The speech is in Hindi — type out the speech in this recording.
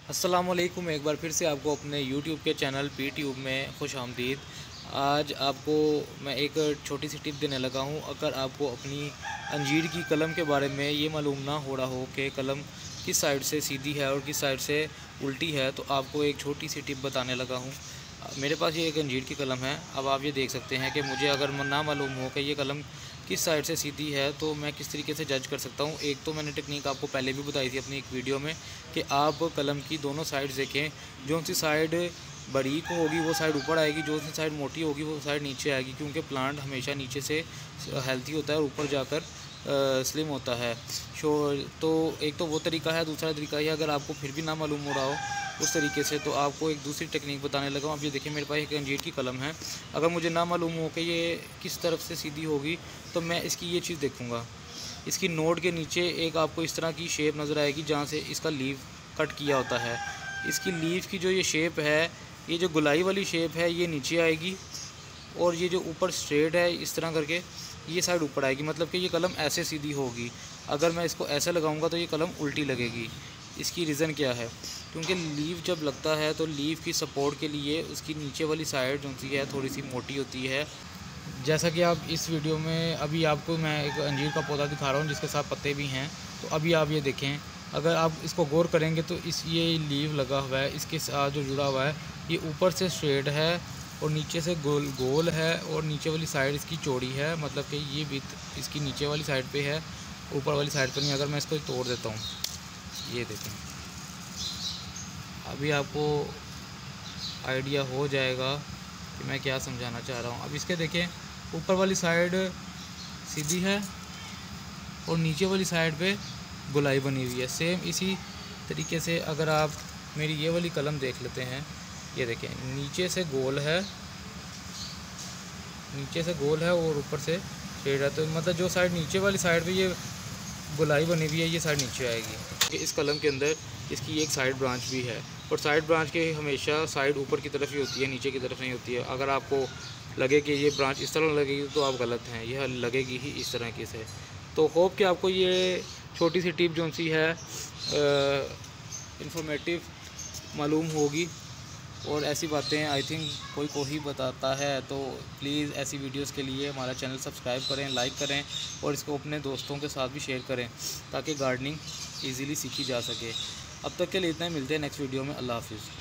अस्सलामुअलैकुम। एक बार फिर से आपको अपने YouTube के चैनल पी ट्यूब में खुश आमदीद। आज आपको मैं एक छोटी सी टिप देने लगा हूँ। अगर आपको अपनी अंजीर की कलम के बारे में ये मालूम ना हो रहा हो कि कलम किस साइड से सीधी है और किस साइड से उल्टी है, तो आपको एक छोटी सी टिप बताने लगा हूँ। मेरे पास ये एक अंजीर की कलम है। अब आप ये देख सकते हैं कि मुझे अगर ना मालूम हो कि ये कलम किस साइड से सीधी है तो मैं किस तरीके से जज कर सकता हूँ। एक तो मैंने टेक्निक आपको पहले भी बताई थी अपनी एक वीडियो में कि आप कलम की दोनों साइड देखें। जो सी साइड बारीक होगी वो साइड ऊपर आएगी, जो सी साइड मोटी होगी वो साइड नीचे आएगी, क्योंकि प्लांट हमेशा नीचे से हेल्थी होता है और ऊपर जाकर स्लिम होता है। तो एक तो वो तरीका है। दूसरा तरीका है, अगर आपको फिर भी ना मालूम हो रहा हो उस तरीके से, तो आपको एक दूसरी टेक्निक बताने लगा हूँ। आप ये देखिए, मेरे पास एक अंजीर की कलम है। अगर मुझे ना मालूम हो कि ये किस तरफ से सीधी होगी, तो मैं इसकी ये चीज़ देखूँगा। इसकी नोट के नीचे एक आपको इस तरह की शेप नज़र आएगी जहाँ से इसका लीव कट किया होता है। इसकी लीव की जो ये शेप है, ये जो गुलाई वाली शेप है, ये नीचे आएगी और ये जो ऊपर स्ट्रेट है इस तरह करके ये साइड ऊपर आएगी। मतलब कि ये कलम ऐसे सीधी होगी। अगर मैं इसको ऐसे लगाऊंगा तो ये कलम उल्टी लगेगी। इसकी रीज़न क्या है? क्योंकि लीव जब लगता है तो लीव की सपोर्ट के लिए उसकी नीचे वाली साइड जो सी है थोड़ी सी मोटी होती है। जैसा कि आप इस वीडियो में अभी आपको मैं एक अंजीर का पौधा दिखा रहा हूँ जिसके साथ पत्ते भी हैं। तो अभी आप ये देखें, अगर आप इसको गौर करेंगे तो ये लीव लगा हुआ है, इसके साथ जो जुड़ा हुआ है ये ऊपर से स्ट्रेट है और नीचे से गोल है और नीचे वाली साइड इसकी चौड़ी है। मतलब कि ये विथ इसकी नीचे वाली साइड पे है, ऊपर वाली साइड पर नहीं। अगर मैं इसको तोड़ देता हूँ, ये देखें, अभी आपको आइडिया हो जाएगा कि मैं क्या समझाना चाह रहा हूँ। अब इसके देखें, ऊपर वाली साइड सीधी है और नीचे वाली साइड पे गुलाई बनी हुई है। सेम इसी तरीके से अगर आप मेरी ये वाली कलम देख लेते हैं, ये देखें, नीचे से गोल है, नीचे से गोल है और ऊपर से शेड है। तो मतलब जो साइड नीचे वाली साइड पे ये गुलाई बनी हुई है, ये साइड नीचे आएगी। इस कलम के अंदर इसकी एक साइड ब्रांच भी है और साइड ब्रांच के हमेशा साइड ऊपर की तरफ ही होती है, नीचे की तरफ नहीं होती है। अगर आपको लगे कि ये ब्रांच इस तरह लगेगी तो आप गलत हैं, यह लगेगी ही इस तरह की से। तो होप कि आपको ये छोटी सी टिप जो सी है इंफॉर्मेटिव मालूम होगी। और ऐसी बातें आई थिंक कोई को ही बताता है। तो प्लीज़ ऐसी वीडियोस के लिए हमारा चैनल सब्सक्राइब करें, लाइक करें और इसको अपने दोस्तों के साथ भी शेयर करें ताकि गार्डनिंग ईज़िली सीखी जा सके। अब तक के लिए इतना ही, मिलते हैं नेक्स्ट वीडियो में। अल्लाह हाफिज़।